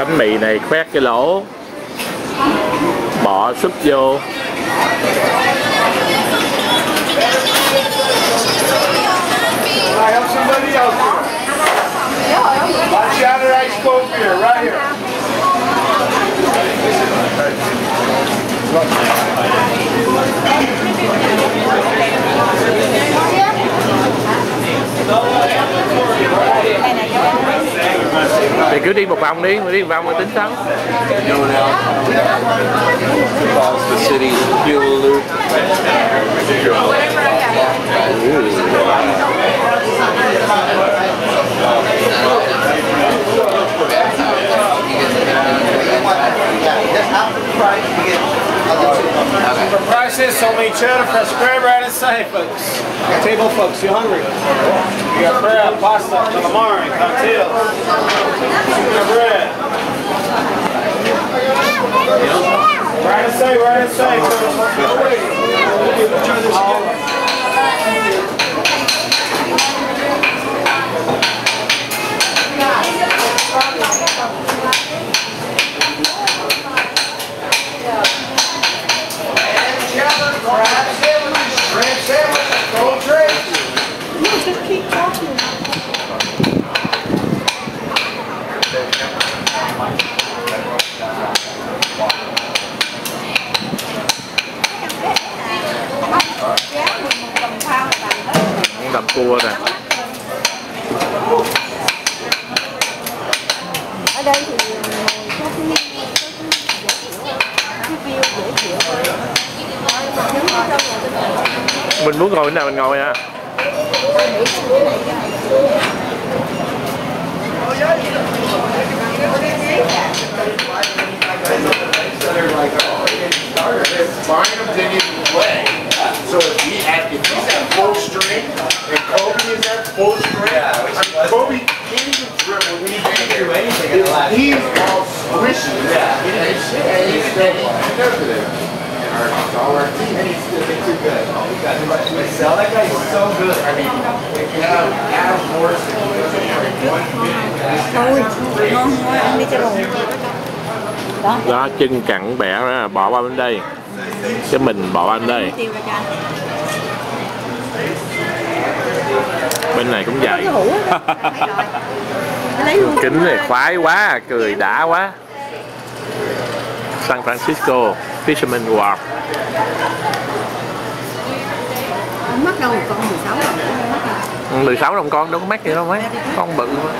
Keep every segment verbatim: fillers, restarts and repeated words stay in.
bánh mì này khoét cái lỗ, bỏ súp vô. Thì cứ đi một vòng đi, đi một vòng rồi tính sau. For prices, so many cheddar, fresh crab right inside, folks. Table, folks, you hungry? You got crab, pasta, calamari, cocktails, bread. Right inside, right inside. Try this again. Đập cua nè. Ở đây thì có cái cái view dễ chịu. Mình muốn ngồi cái nào mình ngồi nha. So if he at if he's at full strength and Kobe is at full strength, yeah, I mean, Kobe can't even dribble. He can't do anything. He's all squishy. Yeah, he's he's steady. He does it. It's all our team. And he's still too good. Oh, we got to sell. That guy's so good. I mean, if you have Adam Morrison, Thôi, ngon thôi, ăn đi cho bồn. Đó. Đó, chân cẳng bẻ ra bỏ qua bên đây. Cái mình bỏ qua bên đây. Bên này cũng vậy. Kính này khoái quá, cười đã quá. San Francisco, Fisherman Wharf. Không mắc đâu, con mười sáu đồng. mười sáu đồng con, đâu có mắc gì đâu mấy. Con bự mà.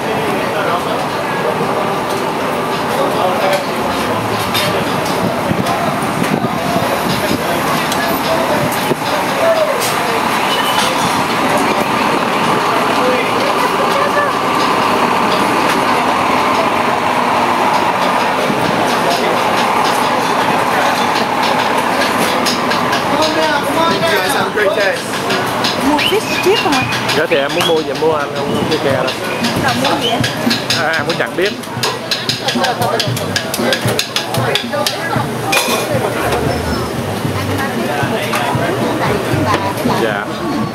Mua fish chip không ạ? Dạ thì em muốn mua gì mua, anh không không kè đâu. Đâu mua gì anh? À, em muốn chẳng biết. Dạ.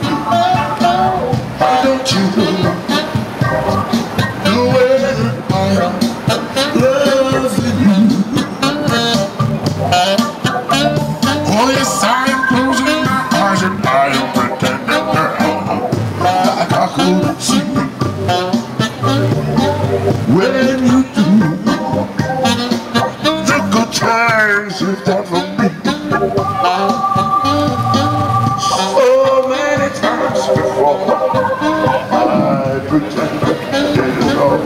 When you do, the good times you've done for me. So many times before, I pretended I didn't know.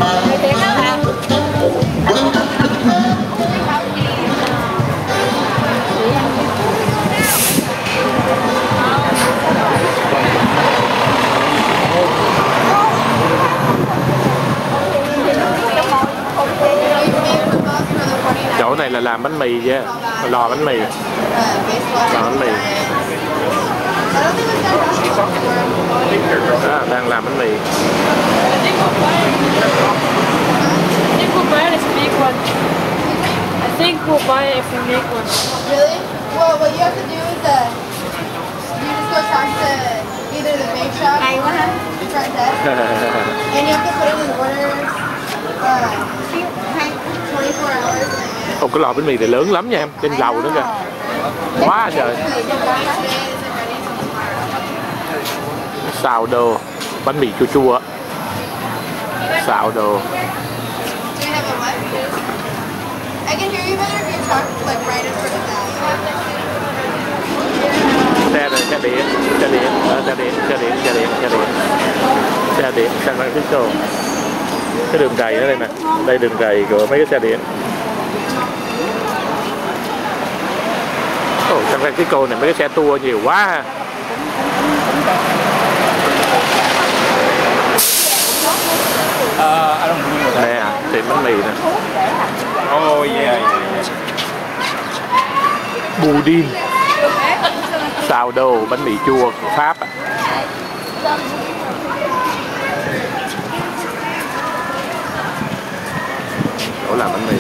Chỗ này là làm bánh mì chứ, lò bánh mì, lò bánh mì. Đó, đang làm bánh mì. I think we'll buy it if we make one. Really? Well, what you have to do is uh, you just go talk to either the bake shop or front desk, and you have to put in an order. Uh, Ồ, cái lò bánh mì này lớn lắm nha em, trên lầu nữa kìa. Quá trời. Xào đồ, bánh mì chua chua. Xào đồ. I can hear you better if you talk like right in front of that. Xe này, xe điện, xe điện, xe điện, xe điện, xe điện, xe điện, xe điện, San Francisco. Cái đường cày ở đây nè, đây đường cày của mấy cái xe điện. Ồ, San Francisco này mấy cái xe tour nhiều quá ha. Uh, I don't remember that. Nè, tiệm bánh mì nè. Oh yeah, yeah, yeah. Budin, xào đồ, bánh mì chua của Pháp. Chỗ làm bánh mì.